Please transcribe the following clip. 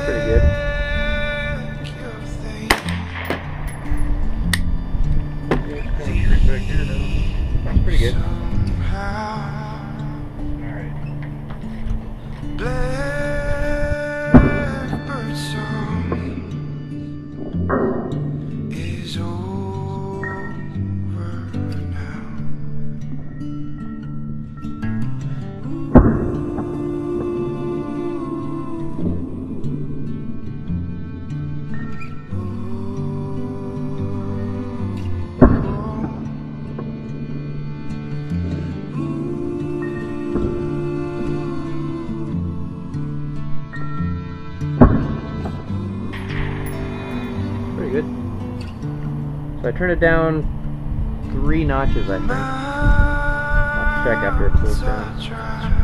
pretty good. That's pretty good. Alright. Blackbird song is over now. Pretty good. So I turned it down 3 notches, I think. I'll check after it cools down.